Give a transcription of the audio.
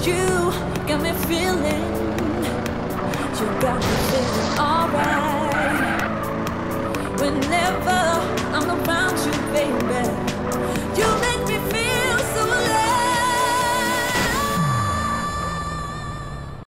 You got me feeling, you got me feeling alright. Whenever I'm around you, baby,